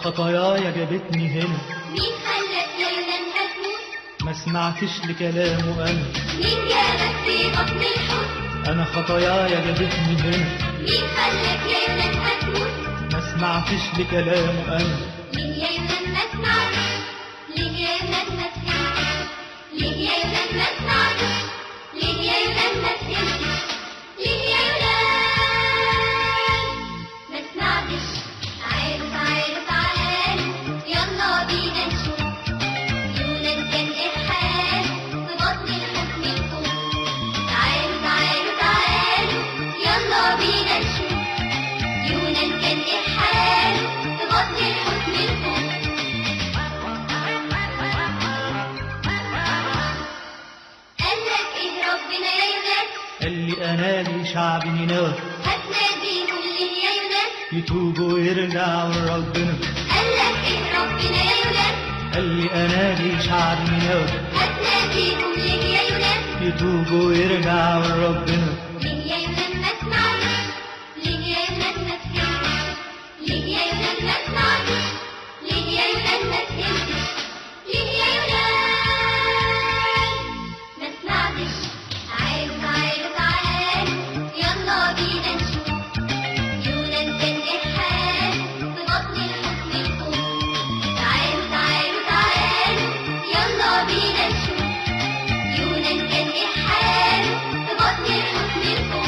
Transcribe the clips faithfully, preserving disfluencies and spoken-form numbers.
خطاياي جابتني هنا. مين خلاك يا يونان هتموت؟ ما سمعتش لكلامه أنا. مين جابك في بطن الحوت؟ أنا خطاياي جابتني هنا. مين خلاك يا يونان هتموت؟ ما سمعتش لكلامه أنا. ليه يا يونان ما سمعتش؟ ليه يا يونان ما فهمتش؟ ليه يا يونان ما سمعتش؟ ليه يا يونان ما فهمتش؟ ليه يا يونان ما سمعتش؟ تعالوا تعالوا تعالوا يلا بينا نشوف يونان كان ايه حاله في بطن الحوت من فوق. تعالوا تعالوا تعالوا يلا بينا نشوف يونان كان ايه حاله في بطن الحوت من فوق. قالك ايه ربنا يا يونان؟ قال لي أنادي شعب نينوى هتناديهم ليه يا يونان؟ يتوبوا ويرجعوا لربنا. قالك ايه ربنا يا يونان؟ قال لي أنادي شعب نينوى هتناديهم ليه يا يونان؟ يتوبوا ويرجعوا لربنا. ليه يا يونان ما سمعتش؟ ليه يا يونان ما فهمتش؟ ليه يا يونان ما سمعتش؟ ليه يا يونان ما فهمتش؟ ليه يا يونان ما سمعتش؟ تعالوا تعالوا تعالوا يلا بينا نشوف يونان كان ايه حاله في بطن الحوت من فوق. تعالوا تعالوا تعالوا يلا بينا نشوف يونان كان ايه حاله في بطن الحوت من فوق.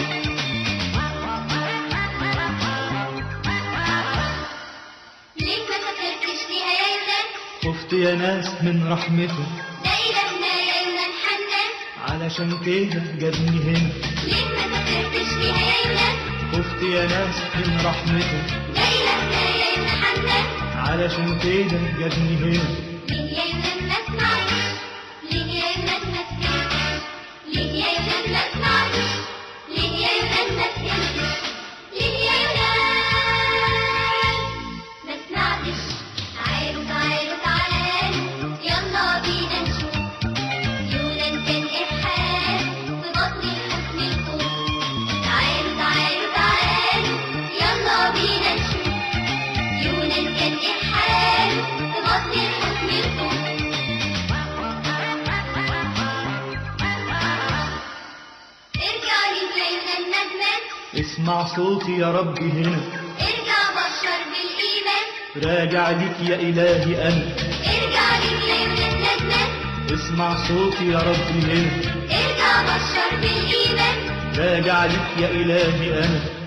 ليه ما سافرتش فيها يا يونان؟ خفت يا ناس من رحمته ده إلهنا يا يونان حنان. علشان كده جابني هنا. ليه ما سافرتش فيها يا يونان؟ خفت يا ناس من رحمته ده إلهنا يا يونان حنان. علشان كده جابني هنا. ليه يا يونان ما سمعتش؟ ليه يا يونان ما فهمتش؟ ليه يا يونان ما سمعتش؟ ليه يا يونان ما فهمتش؟ ليه يا يونان ما سمعتش؟ تعالوا تعالوا تعالوا يلا بينا نشوف يونان كان ايه حاله في بطن الحوت من فوق. تعالوا تعالوا تعالوا يلا بينا نشوف يونان كان ايه حاله في بطن الحوت من فوق. ارجع لي يا يونان ندمان. اسمع صوتي يا ربي هنا. ارجع بشر بالإيمان. راجع ليك يا إلهي أنا. ارجع لي يا يونان ندمان. اسمع صوتي يا ربي هنا. ارجع بشر بالإيمان. راجع ليك يا إلهي أنا.